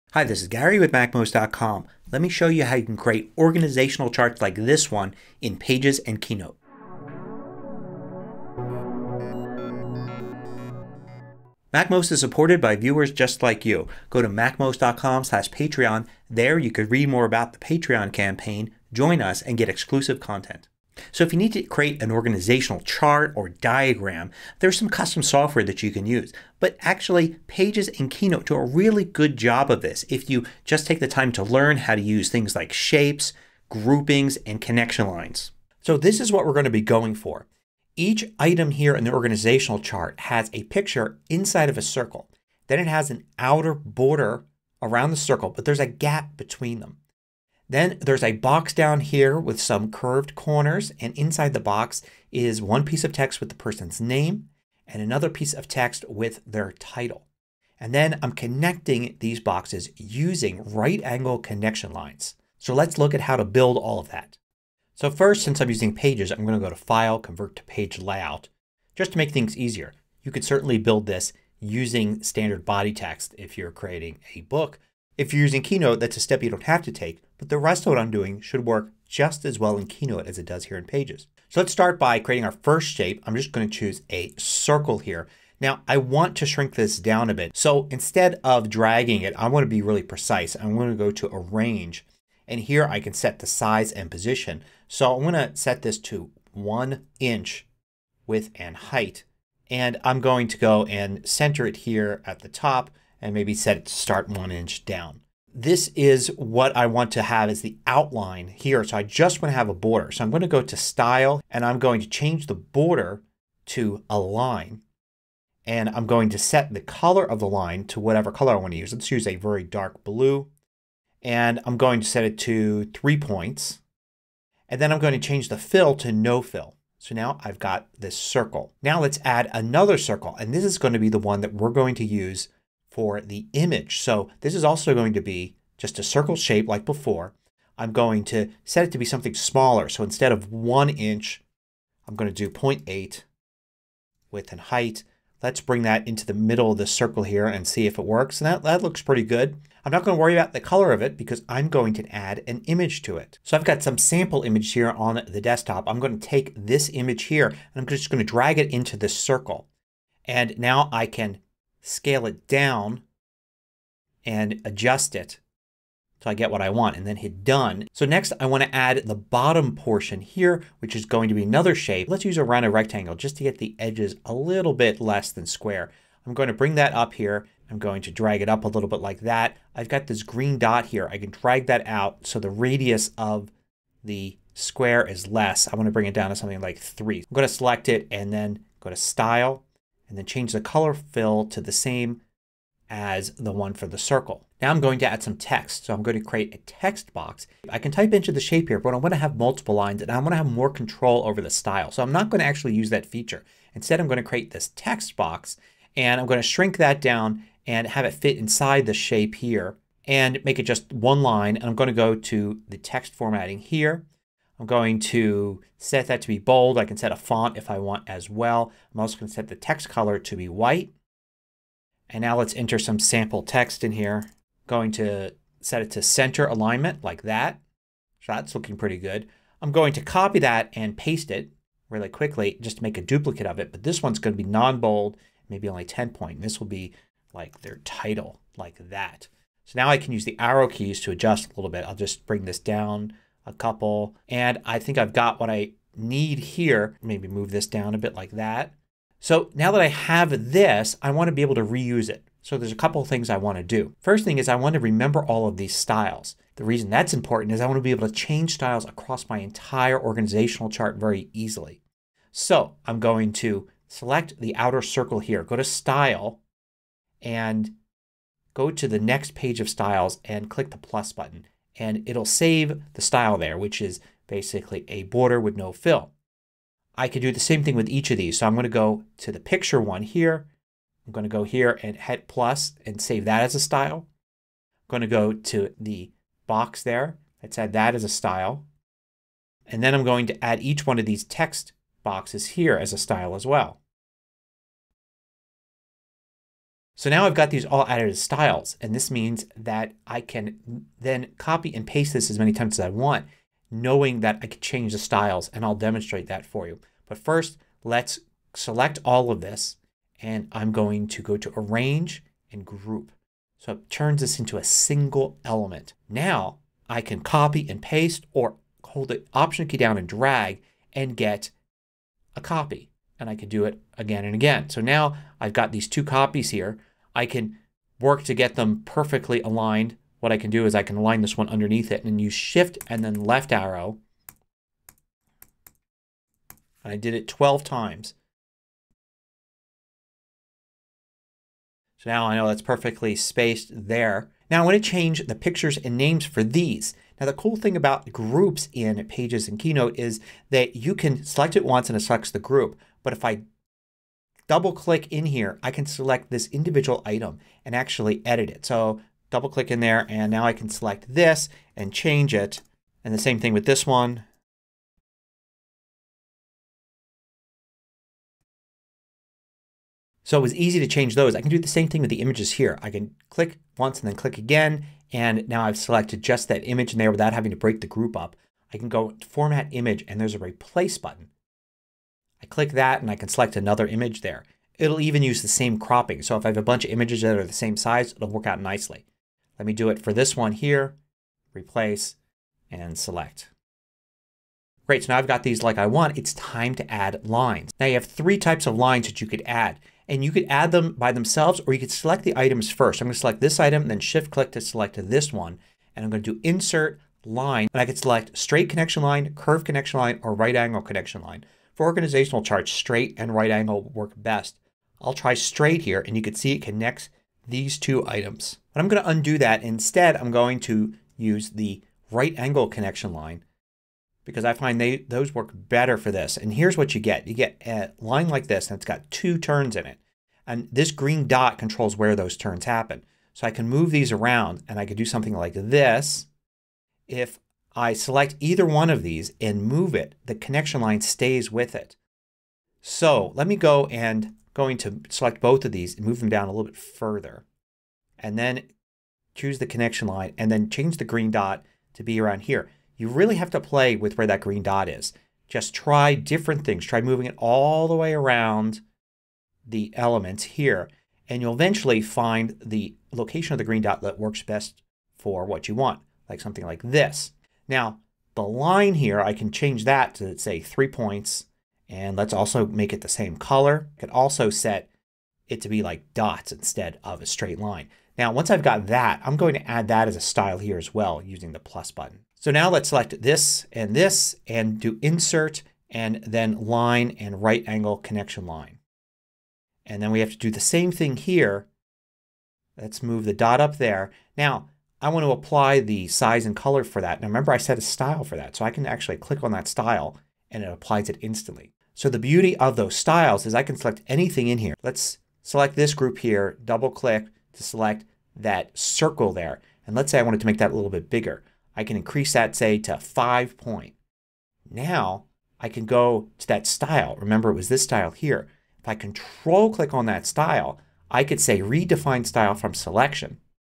Hi, this is Gary with MacMost.com. Let me show you how you can create organizational charts like this one in Pages and Keynote. MacMost is supported by viewers just like you. Go to MacMost.com/Patreon. There you could read more about the Patreon campaign, join us, and get exclusive content. So if you need to create an organizational chart or diagram, there's some custom software that you can use. But actually Pages and Keynote do a really good job of this if you just take the time to learn how to use things like shapes, groupings, and connection lines. So this is what we're going to be going for. Each item here in the organizational chart has a picture inside of a circle. Then it has an outer border around the circle, but there's a gap between them. Then there's a box down here with some curved corners, and inside the box is one piece of text with the person's name and another piece of text with their title. And then I'm connecting these boxes using right angle connection lines. So let's look at how to build all of that. So first, since I'm using Pages, I'm going to go to File, Convert to Page Layout. Just to make things easier, you could certainly build this using standard body text if you're creating a book. If you're using Keynote, that's a step you don't have to take, but the rest of what I'm doing should work just as well in Keynote as it does here in Pages. So let's start by creating our first shape. I'm just going to choose a circle here. Now I want to shrink this down a bit. So instead of dragging it, I want to be really precise. I'm going to go to Arrange, and here I can set the size and position. So I'm going to set this to 1 inch width and height, and I'm going to go and center it here at the top and maybe set it to start 1 inch down. This is what I want to have as the outline here. So I just want to have a border. So I'm going to go to Style and I'm going to change the border to a line. And I'm going to set the color of the line to whatever color I want to use. Let's use a very dark blue. And I'm going to set it to 3 points. And then I'm going to change the fill to no fill. So now I've got this circle. Now let's add another circle. And this is going to be the one that we're going to use for the image. So this is also going to be just a circle shape like before. I'm going to set it to be something smaller. So instead of 1 inch, I'm going to do 0.8 width and height. Let's bring that into the middle of the circle here and see if it works. And that looks pretty good. I'm not going to worry about the color of it because I'm going to add an image to it. So I've got some sample image here on the desktop. I'm going to take this image here and I'm just going to drag it into this circle. And now I can scale it down and adjust it so I get what I want, and then hit Done. So next I want to add the bottom portion here, which is going to be another shape. Let's use a rounded rectangle just to get the edges a little bit less than square. I'm going to bring that up here. I'm going to drag it up a little bit like that. I've got this green dot here. I can drag that out so the radius of the square is less. I want to bring it down to something like 3. I'm going to select it and then go to Style and then change the color fill to the same as the one for the circle. Now I'm going to add some text. So I'm going to create a text box. I can type into the shape here, but I want to have multiple lines and I want to have more control over the style. So I'm not going to actually use that feature. Instead I'm going to create this text box and I'm going to shrink that down and have it fit inside the shape here and make it just one line. And I'm going to go to the text formatting here. I'm going to set that to be bold. I can set a font if I want as well. I'm also going to set the text color to be white. And now let's enter some sample text in here. I'm going to set it to center alignment like that. So that's looking pretty good. I'm going to copy that and paste it really quickly just to make a duplicate of it. But this one's going to be non-bold, maybe only 10 point. This will be like their title, like that. So now I can use the arrow keys to adjust a little bit. I'll just bring this down a couple. And I think I've got what I need here. Maybe move this down a bit like that. So now that I have this, I want to be able to reuse it. So there's a couple of things I want to do. First thing is I want to remember all of these styles. The reason that's important is I want to be able to change styles across my entire organizational chart very easily. So I'm going to select the outer circle here. Go to Style and go to the next page of styles and click the plus button. And it'll save the style there, which is basically a border with no fill. I could do the same thing with each of these. So I'm going to go to the picture one here. I'm going to go here and hit plus and save that as a style. I'm going to go to the box there. Let's add that as a style. And then I'm going to add each one of these text boxes here as a style as well. So now I've got these all added as styles, and this means that I can then copy and paste this as many times as I want, knowing that I can change the styles, and I'll demonstrate that for you. But first, let's select all of this, and I'm going to go to Arrange and Group. So it turns this into a single element. Now I can copy and paste or hold the Option key down and drag and get a copy. And I can do it again and again. So now I've got these two copies here. I can work to get them perfectly aligned. What I can do is I can align this one underneath it and use Shift and then left arrow. And I did it 12 times. So now I know that's perfectly spaced there. Now I want to change the pictures and names for these. Now the cool thing about groups in Pages and Keynote is that you can select it once and it selects the group. But if I double click in here, I can select this individual item and actually edit it. So double click in there and now I can select this and change it. And the same thing with this one. So it was easy to change those. I can do the same thing with the images here. I can click once and then click again, and now I've selected just that image in there without having to break the group up. I can go to Format Image and there's a Replace button. I click that and I can select another image there. It'll even use the same cropping. So if I have a bunch of images that are the same size, it'll work out nicely. Let me do it for this one here. Replace and select. Great, so now I've got these like I want. It's time to add lines. Now you have three types of lines that you could add. And you could add them by themselves or you could select the items first. I'm going to select this item and then Shift click to select this one. And I'm going to do Insert Line. And I could select Straight Connection Line, Curved Connection Line, or Right Angle Connection Line. For organizational charts, straight and right angle work best. I'll try straight here and you can see it connects these two items. But I'm going to undo that. Instead I'm going to use the right angle connection line because I find those work better for this. And here's what you get. You get a line like this and it's got two turns in it. And this green dot controls where those turns happen. So I can move these around and I could do something like this. If I select either one of these and move it, the connection line stays with it. So let me go and going to select both of these and move them down a little bit further. And then choose the connection line and then change the green dot to be around here. You really have to play with where that green dot is. Just try different things. Try moving it all the way around the elements here and you'll eventually find the location of the green dot that works best for what you want. Like something like this. Now the line here, I can change that to say 3 points and let's also make it the same color. I could also set it to be like dots instead of a straight line. Now once I've got that, I'm going to add that as a style here as well using the plus button. So now let's select this and do Insert and then Line and Right Angle Connection Line. And then we have to do the same thing here. Let's move the dot up there. Now I want to apply the size and color for that. Now remember I set a style for that. So I can actually click on that style and it applies it instantly. So the beauty of those styles is I can select anything in here. Let's select this group here. Double click to select that circle there. And let's say I wanted to make that a little bit bigger. I can increase that say to 5 point. Now I can go to that style. Remember it was this style here. If I control click on that style I could say Redefine Style from Selection.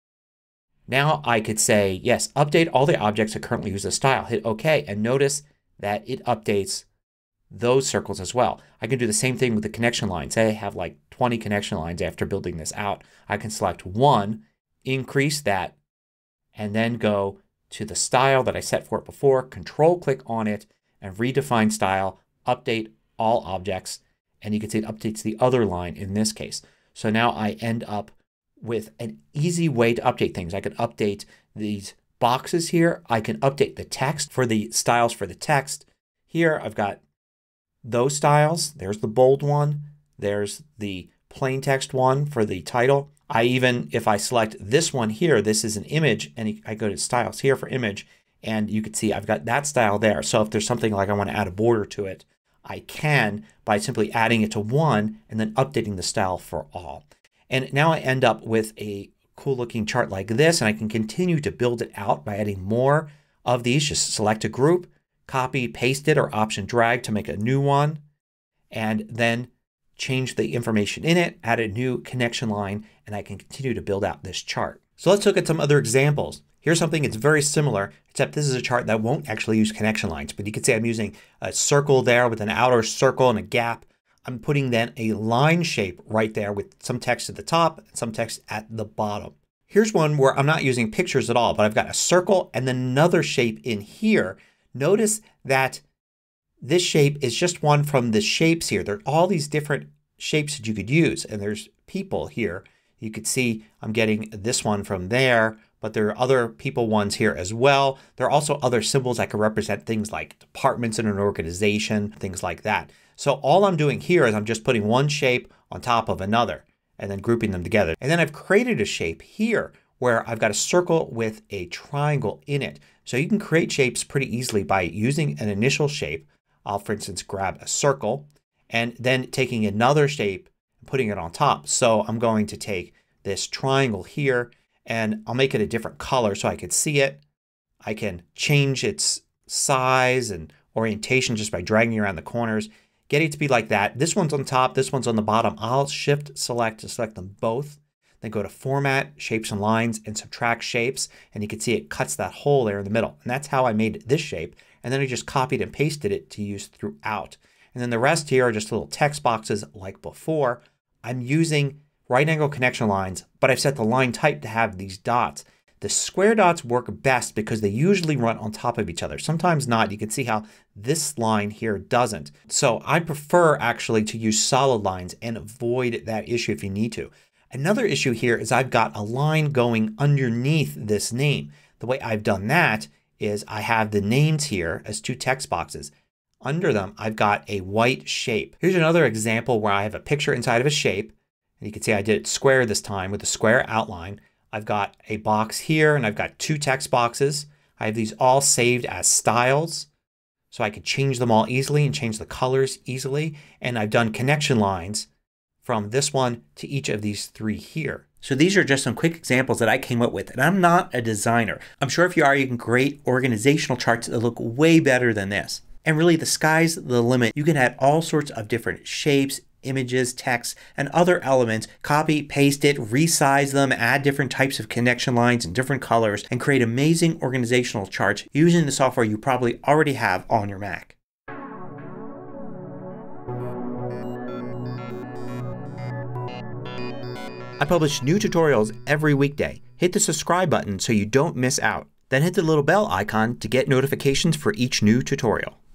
Now I could say yes, update all the objects that currently use this style. Hit OK and notice that it updates those circles as well. I can do the same thing with the connection line. Say I have like 20 connection lines after building this out. I can select one, increase that, and then go to the style that I set for it before, control click on it, and redefine style, update all objects, and you can see it updates the other line in this case. So now I end up with an easy way to update things. I can update these boxes here. I can update the text for the styles for the text. Here I've got those styles. There's the bold one. There's the plain text one for the title. I even, if I select this one here, this is an image, and I go to styles here for image, and you can see I've got that style there. So if there's something like I want to add a border to it, I can by simply adding it to one and then updating the style for all. And now I end up with a cool looking chart like this, and I can continue to build it out by adding more of these. Just select a group, copy, paste it, or option drag to make a new one, and then change the information in it, add a new connection line, and I can continue to build out this chart. So let's look at some other examples. Here's something that's very similar, except this is a chart that won't actually use connection lines. But you can see I'm using a circle there with an outer circle and a gap. I'm putting then a line shape right there with some text at the top and some text at the bottom. Here's one where I'm not using pictures at all, but I've got a circle and then another shape in here. Notice that this shape is just one from the shapes here. There are all these different shapes that you could use, and there's people here. You could see I'm getting this one from there, but there are other people ones here as well. There are also other symbols that can represent things like departments in an organization, things like that. So all I'm doing here is I'm just putting one shape on top of another and then grouping them together. And then I've created a shape here where I've got a circle with a triangle in it. So you can create shapes pretty easily by using an initial shape. I'll, for instance, grab a circle and then taking another shape and putting it on top. So I'm going to take this triangle here and I'll make it a different color so I can see it. I can change its size and orientation just by dragging around the corners. Get it to be like that. This one's on top, this one's on the bottom. I'll Shift Select to select them both. Then go to Format, Shapes and Lines, and Subtract Shapes. And you can see it cuts that hole there in the middle. And that's how I made this shape. And then I just copied and pasted it to use throughout. And then the rest here are just little text boxes like before. I'm using right angle connection lines, but I've set the line type to have these dots. The square dots work best because they usually run on top of each other. Sometimes not. You can see how this line here doesn't. So I prefer actually to use solid lines and avoid that issue if you need to. Another issue here is I've got a line going underneath this name. The way I've done that is I have the names here as two text boxes. Under them I've got a white shape. Here's another example where I have a picture inside of a shape. And you can see I did it square this time with a square outline. I've got a box here and I've got two text boxes. I have these all saved as styles so I can change them all easily and change the colors easily. And I've done connection lines from this one to each of these three here. So these are just some quick examples that I came up with, and I'm not a designer. I'm sure if you are, you can create organizational charts that look way better than this. And really the sky's the limit. You can add all sorts of different shapes, images, text, and other elements. Copy, paste it, resize them, add different types of connection lines and different colors, and create amazing organizational charts using the software you probably already have on your Mac. I publish new tutorials every weekday. Hit the subscribe button so you don't miss out. Then hit the little bell icon to get notifications for each new tutorial.